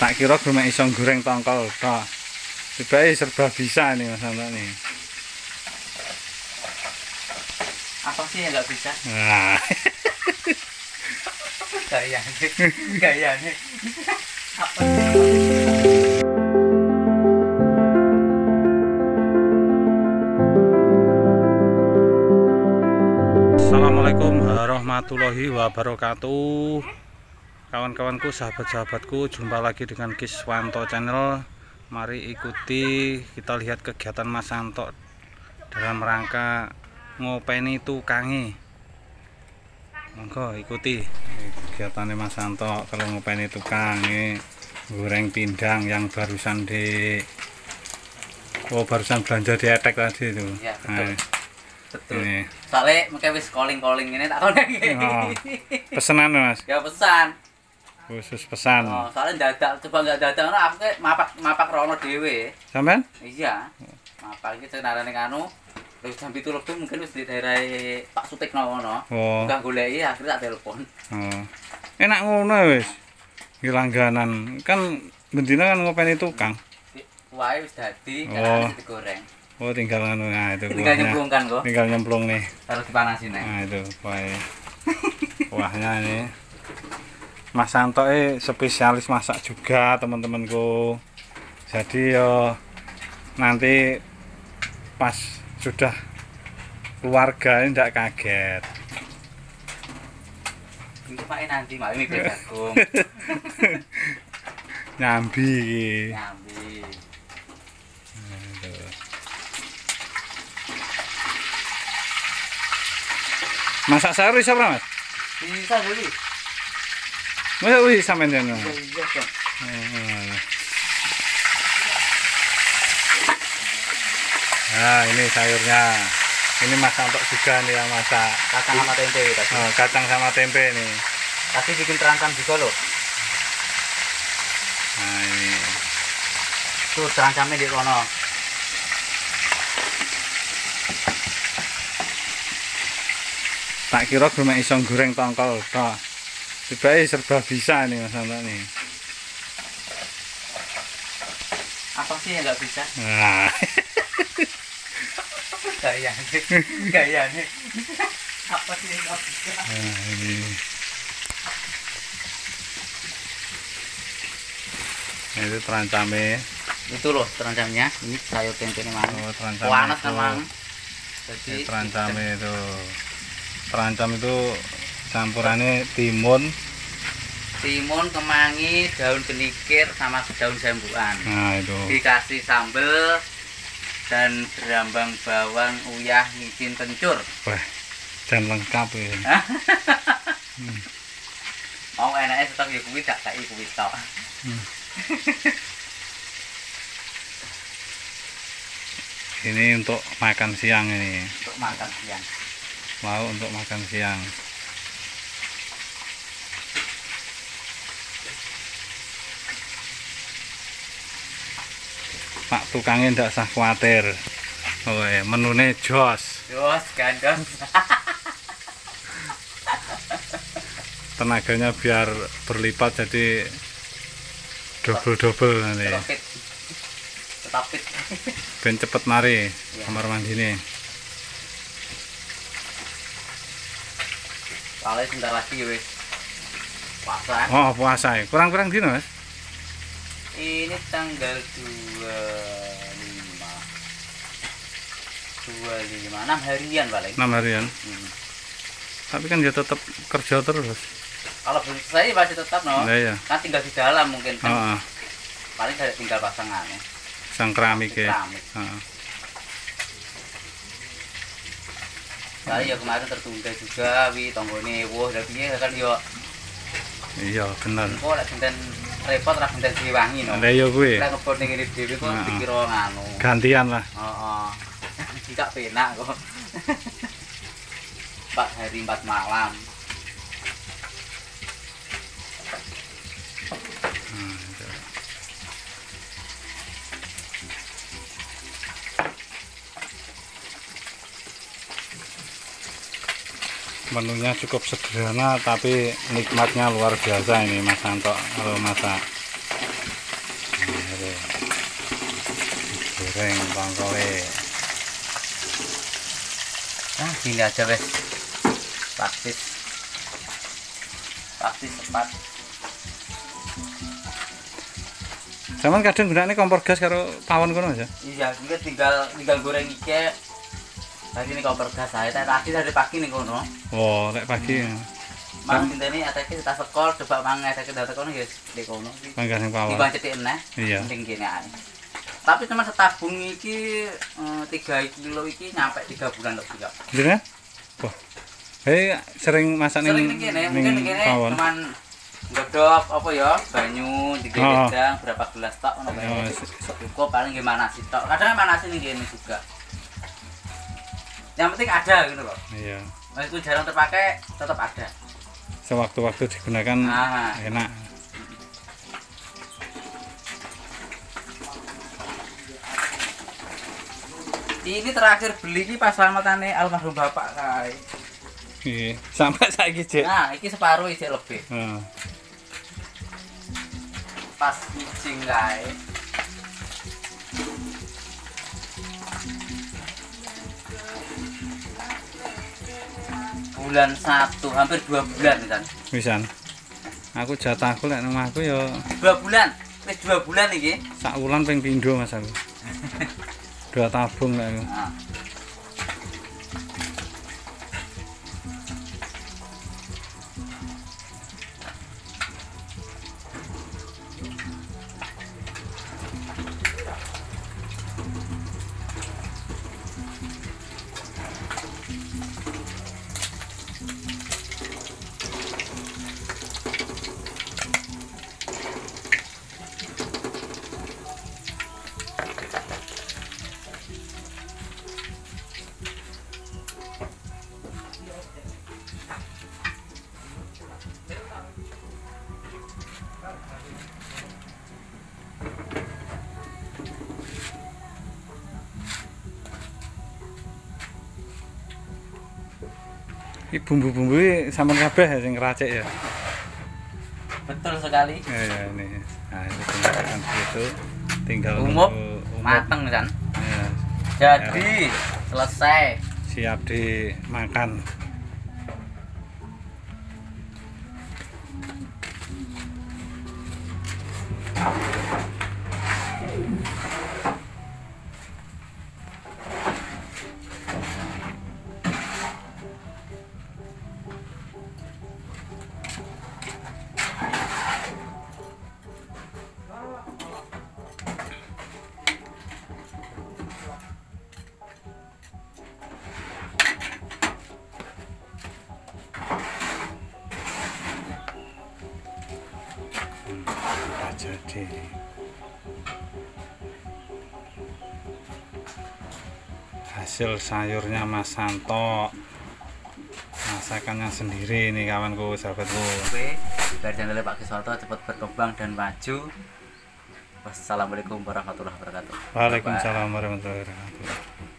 Tak kira gue iso goreng tongkol tok. Tiba-tiba serba bisa nih Mas Anto nih. Apa sih yang nggak bisa? Nah. Gayanya. Apa sih? Assalamualaikum warahmatullahi wabarakatuh. Kawan-kawanku, sahabat-sahabatku, jumpa lagi dengan Kiswanto Channel. Mari ikuti kita lihat kegiatan Mas Santo dalam rangka ngopeni tukange. Monggo ikuti kegiatannya Mas Santo kalau ngopeni tukange goreng pindang yang barusan barusan belanja di Etek tadi itu. Ya, betul. Nah, Betul. ini. Soalnya mungkin wis calling ini tak konek. Oh, pesanan Mas. Ya pesan. Khusus pesan. Oh, soalnya dadak coba enggak dadak ngono aku mapak rono dhewe. Sampean? Iya. Mapak iki cenarane kanu wis jam 7 lebih mungkin wis di daerah Pak Sutikno ngono. Oh. Enggak goleki akhirnya tak telepon. Oh. Enak ngono wis. Iki langganan. Kan bendina kan ngopeni tukang. Kuwahe wis dadi Oh. kan digoreng. Oh, tinggal anu. Nah, itu Tinggal nyemplung kan kok. Tinggal nyemplung nih. Harus dipanasin nih. Nah, itu kuahnya. Kuahnya ini. Mas Santo spesialis masak juga, teman-temanku. Jadi yo nanti pas sudah keluarga ini tidak kaget. Untuk Pak nanti mak ini berjagung. Nyambi. Nyambi. Masak sayur bisa berapa, Mas? Bisa dulu. Masa wih sampean jane. Iya, Bang. Nah, ini sayurnya. Ini Mas Santo juga nih yang masak. Kacang sama tempe tadi. Oh, kacang sama tempe nih. Tadi bikin terancam juga loh. Nah, ini. Tuh terancamnya di kono. Tak kira gue iso goreng tongkol tok. Tiba-tiba serba bisa nih Mas Santo nih. Apa sih yang nggak bisa? Nah. Gayanya. Apa sih yang nggak bisa? Nah, ini. Nah, itu terancame. Itu loh terancamnya. Ini sayur tempe ini mang. Oh, terancam. Panas kan mang. Jadi terancame itu. Terancam itu campurannya timun, kemangi, daun kenikir sama daun jambuan. nah itu Dikasih sambel dan berambang bawang, uyah, micin, kencur. wah dan lengkap ya. Mau enaknya tetap ya kuwi tak kai kuwi tok. Ini untuk makan siang ini. Untuk makan siang. Mau untuk makan siang. Pak tukangnya tidak usah khawatir. Oh, menune jos. Jos gandeng. Tenaganya biar berlipat jadi double nanti. Tetap fit. Ben cepet mari kamar mandi nih. Soalnya sebentar lagi wis puasa. Oh, puasa ya. Kurang-kurang dino, Mas. Ini tanggal 25. 6 harian paling. 6 harian. Tapi kan dia tetap kerja terus. Kalau saya masih tetap no. Nah, iya. Kan tinggal di dalam mungkin kan. Oh, Paling saya tinggal pasangannya. sang keramik ya. Keramik. Saya ya kemarin tertunda juga tonggone wah lha piye kan yo. Iya, bener. Kok lek benten repot ra benten diwangi no. Lah iya kuwi. Lek ngebot ning ngene dhewe kok dikira nganu. Gantian lah. Heeh. Tidak penak kok. 4 hari 4 malam. Menunya cukup sederhana tapi nikmatnya luar biasa ini Mas Santo kalau masak. oke. Goreng tongkole. Nah, gini aja wes. Praktis cepat. Zaman kadang gunakne kompor gas karo pawon kono aja. Iya, juga tinggal goreng iki. Tadi ini kompor gas saya tadi dari pagi nih kono. Oh, lek pagi. Mang ngenteni atake kita sekol coba mang atake dadak kono ya di kono. Mangga sing pawon. Iki cetik eneh. Iya. Penting kene ae. Tapi cuma setabung iki 3 kilo iki nyampe 3 bulan lebih kok. Bener? Wah. Sering masak ning Sering kene, mungkin kene cuman godhog apa ya, banyu digedang berapa gelas tok ngono bae. Cukup paling gimana sih tok. Kadang manasin ning kene juga. Yang penting ada gitu loh. Iya. Meskipun jarang terpakai, tetap ada. Sewaktu-waktu digunakan enak. Ini terakhir beli ini pas slametane almarhum bapak kae. Iya, sampai saiki, Cek. Nah, iki separuh isi lebih. Heeh. Pas kucing kae. Bulan 1, hampir 2 bulan kan. Wisan. Aku jatahku lek nang omahku ya 2 bulan. Wis 2 bulan iki. sak wulan ping pindho Mas aku. 2 tabung lek aku. Nah. Iki bumbu-bumbu sampean kabeh sing ngracik ya. Betul sekali. Ya ini. Nah, itu tinggalkan begitu. Tinggal Umup, nunggu mateng kan. Ya, Jadi selesai. siap dimakan. Jadi hasil sayurnya Mas Santo, masakannya sendiri nih kawanku, sahabatku. Oke, biar channel Pak Kiswanto cepat berkembang dan maju. Wassalamualaikum warahmatullahi wabarakatuh. Waalaikumsalam warahmatullahi wabarakatuh.